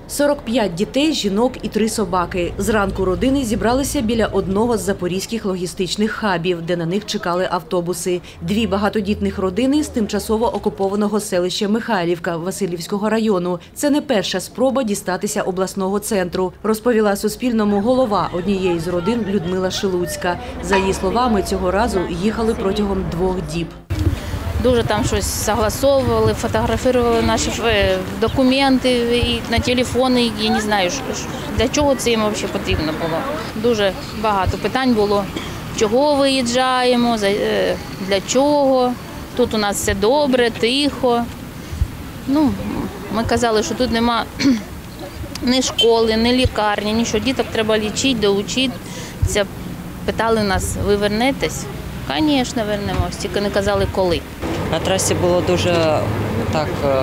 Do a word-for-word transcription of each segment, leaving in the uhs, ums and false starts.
сорок п'ять дітей, жінок і три собаки. Зранку родини зібралися біля одного з запорізьких логістичних хабів, де на них чекали автобуси. Дві багатодітних родини з тимчасово окупованого селища Михайлівка Василівського району. Це не перша спроба дістатися обласного центру, розповіла Суспільному голова однієї з родин Людмила Шилуцька. За її словами, цього разу їхали протягом двох діб. Дуже там щось согласовували, фотографували наші документи і на телефони. Я не знаю, для чого це їм взагалі потрібно було. Дуже багато питань було, чого виїжджаємо, для чого. Тут у нас все добре, тихо. Ну, ми казали, що тут нема ні школи, ні лікарні, нічого. Діток треба лічити, доучитися. Питали нас, ви вернетесь? Звісно, вернемось, тільки не казали, коли. На трасі було дуже так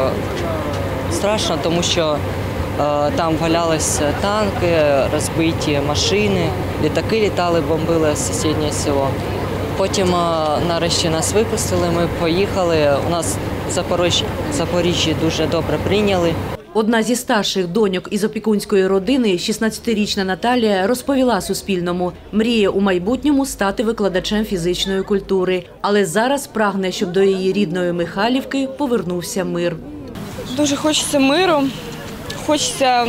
страшно, тому що там валялися танки, розбиті машини, літаки літали, бомбили сусіднє село. Потім нарешті нас випустили, ми поїхали, у нас в Запоріжжі, в Запоріжжі дуже добре прийняли. Одна зі старших доньок із опікунської родини, шістнадцятирічна Наталія, розповіла Суспільному, мріє у майбутньому стати викладачем фізичної культури. Але зараз прагне, щоб до її рідної Михайлівки повернувся мир. Дуже хочеться миру, хочеться,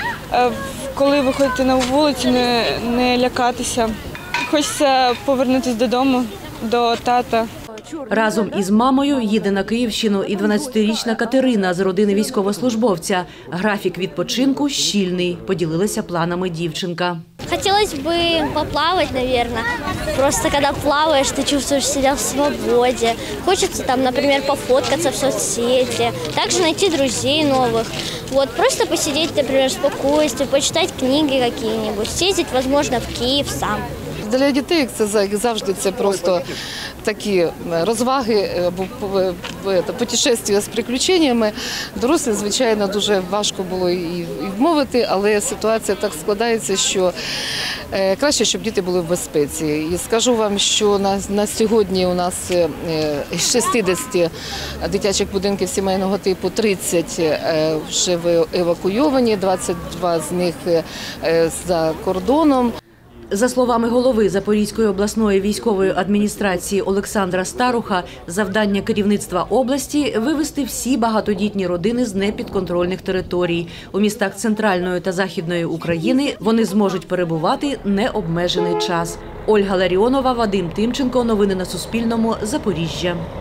коли виходити на вулицю, не, не лякатися. Хочеться повернутися додому, до тата. Разом із мамою їде на Київщину і дванадцятирічна Катерина з родини військовослужбовця. Графік відпочинку щільний, поділилася планами дівчинка. Хотелось бы поплавать, наверное. Просто когда плаваешь, ты чувствуешь себя в свободе. Хочется там, например, пофоткаться в соцсети, также найти друзей новых. Вот, просто посидеть, например, в спокойствии, почитать книги какие-нибудь, съездить, возможно, в Киев сам. Для дітей це завжди це просто такі розваги або путешествия з приключеннями. Дорослим, звичайно, дуже важко було і вмовити, але ситуація так складається, що краще, щоб діти були в безпеці. І скажу вам, що на, на сьогодні у нас із шістдесяти дитячих будинків сімейного типу тридцять вже евакуйовані, двадцять два з них за кордоном. За словами голови Запорізької обласної військової адміністрації Олександра Старуха, завдання керівництва області – вивести всі багатодітні родини з непідконтрольних територій. У містах Центральної та Західної України вони зможуть перебувати необмежений час. Ольга Ларіонова, Вадим Тимченко. Новини на Суспільному. Запоріжжя.